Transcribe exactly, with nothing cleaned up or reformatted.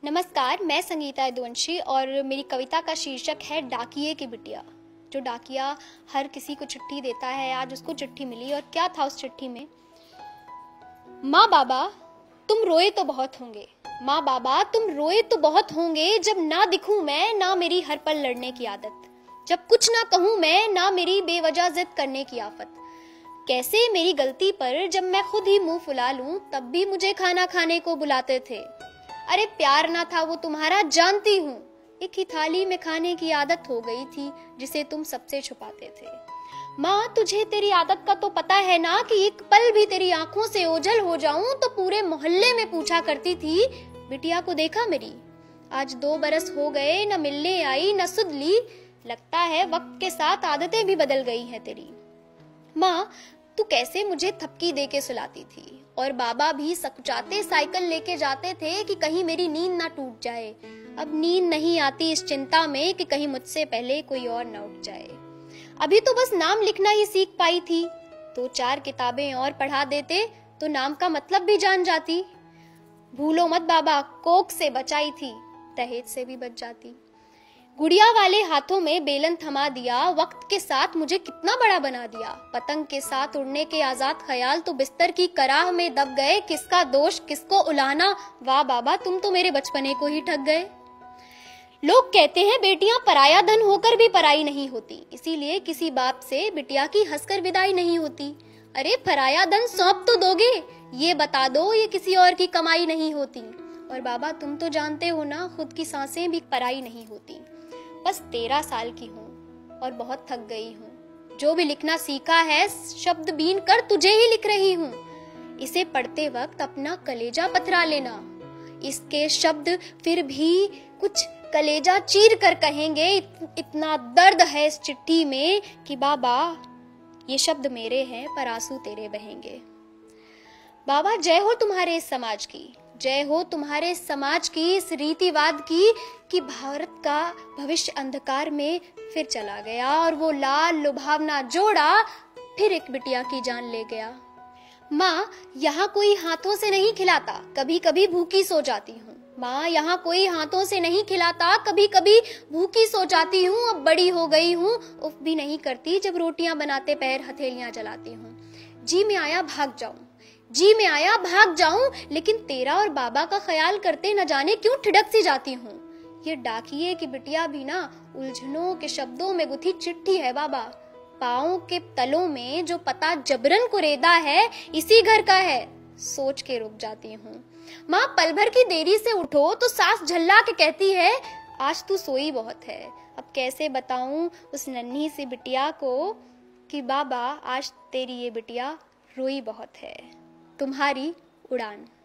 नमस्कार, मैं संगीता यदुवंशी और मेरी कविता का शीर्षक है डाकिये की बिटिया। जो डाकिया हर किसी को चिट्ठी देता है, आज उसको चिट्ठी मिली और क्या था उस चिट्ठी में। माँ बाबा तुम रोए तो बहुत होंगे, माँ बाबा तुम रोए तो बहुत होंगे, जब ना दिखूं मैं ना मेरी हर पल लड़ने की आदत, जब कुछ ना कहूं मैं ना मेरी बेवजह जिद करने की आफत। कैसे मेरी गलती पर जब मैं खुद ही मुंह फुला लूं तब भी मुझे खाना खाने को बुलाते थे। अरे प्यार ना था वो तुम्हारा जानती हूँ, एक ही थाली में खाने की आदत हो गई थी जिसे तुम सबसे छुपाते थे। माँ तुझे तेरी आदत का तो पता है ना कि एक पल भी तेरी आंखों से ओझल हो जाऊं तो पूरे मोहल्ले में पूछा करती थी, बिटिया को देखा मेरी। आज दो बरस हो गए, न मिलने आई न सुध ली, लगता है वक्त के साथ आदतें भी बदल गई हैं तेरी। माँ तू कैसे मुझे थपकी दे के सुलाती थी और बाबा भी सकुचाते साइकिल लेके जाते थे कि कहीं मेरी नींद ना टूट जाए। अब नींद नहीं आती इस चिंता में कि कहीं मुझसे पहले कोई और न उठ जाए। अभी तो बस नाम लिखना ही सीख पाई थी, दो चार किताबें और पढ़ा देते तो नाम का मतलब भी जान जाती। भूलो मत बाबा कोक से बचाई थी, दहेज से भी बच जाती। गुड़िया वाले हाथों में बेलन थमा दिया, वक्त के साथ मुझे कितना बड़ा बना दिया। पतंग के साथ उड़ने के आजाद ख्याल तो बिस्तर की कराह में दब गए, किसका दोष किसको उलाना, वाह बाबा तुम तो मेरे बचपने को ही ठग गए। लोग कहते हैं बेटियां पराया धन होकर भी पराई नहीं होती, इसीलिए किसी बाप से बिटिया की हंसकर विदाई नहीं होती। अरे पराया धन सौंप तो दोगे, ये बता दो ये किसी और की कमाई नहीं होती। और बाबा तुम तो जानते हो ना खुद की सांसें भी पराई नहीं होती। बस तेरह साल की हूँ और बहुत थक गई हूँ, जो भी लिखना सीखा है शब्द बीन कर तुझे ही लिख रही हूँ। इसे पढ़ते वक्त अपना कलेजा पथरा लेना, इसके शब्द फिर भी कुछ कलेजा चीर कर कहेंगे। इत, इतना दर्द है इस चिट्ठी में कि बाबा ये शब्द मेरे हैं पर आंसू तेरे बहेंगे। बाबा जय हो तुम्हारे इस समाज की, जय हो तुम्हारे समाज की इस रीतिवाद की कि भारत का भविष्य अंधकार में फिर चला गया और वो लाल लुभावना जोड़ा फिर एक बिटिया की जान ले गया। माँ यहाँ कोई हाथों से नहीं खिलाता, कभी कभी भूखी सो जाती हूँ। माँ यहाँ कोई हाथों से नहीं खिलाता, कभी कभी भूखी सो जाती हूँ। अब बड़ी हो गई हूँ, उफ भी नहीं करती जब रोटियां बनाते पैर हथेलियां जलाती हूँ। जी में आया भाग जाऊं, जी में आया भाग जाऊं, लेकिन तेरा और बाबा का ख्याल करते न जाने क्यों ठिठक सी जाती हूँ। ये डाकिये की बिटिया भी ना उलझनों के शब्दों में गुथी चिट्ठी है बाबा। पाँव के तलों में जो पता जबरन कुरेदा है इसी घर का है, सोच के रुक जाती हूँ। माँ पल भर की देरी से उठो तो सास झल्ला के कहती है, आज तू सोई बहुत है। अब कैसे बताऊं उस नन्ही सी बिटिया को कि बाबा आज तेरी ये बिटिया रोई बहुत है। तुम्हारी उड़ान।